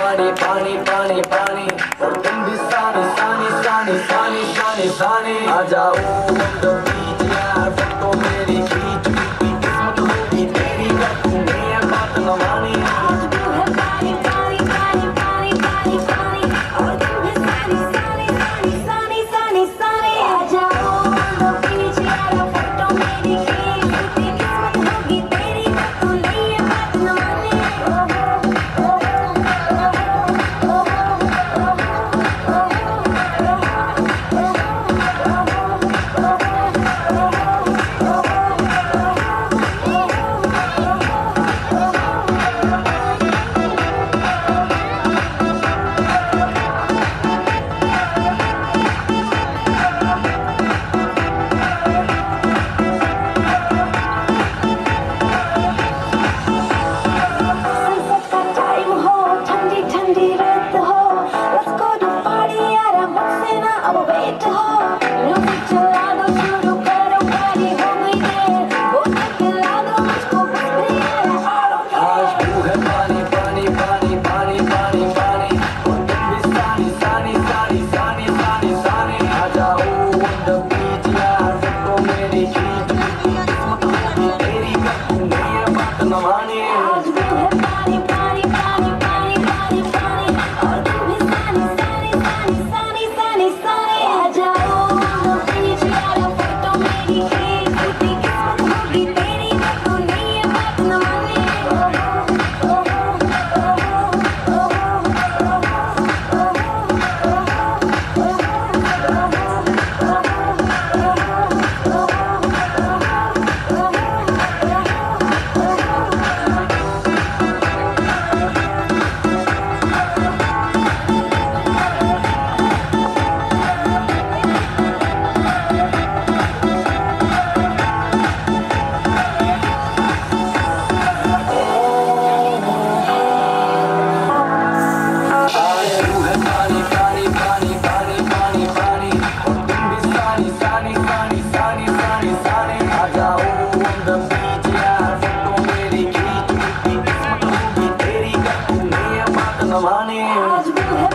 पानी पानी पानी पानी और तुम भी सानी सानी सानी सानी सानी सानी आ जाओ तो बीच यार फोटो मेरी खींच की किस्मत होगी तेरी कर तूने ये बात न मानी आज तू है पानी पानी पानी पानी पानी पानी और तुम भी सानी सानी सानी सानी सानी सानी आ जाओ तो बीच यार फोटो मेरी खींच की किस्मत होगी तेरी कर तूने ये बात न मानी आज तू है पानी पानी पानी पानी पानी पानी और तुम भी सानी सानी सानी सानी सानी सानी आ जाओ तो बीच यार फोटो मेरी खींच की किस्मत होगी तेरी कर तूने ये बात न मानी आज भी है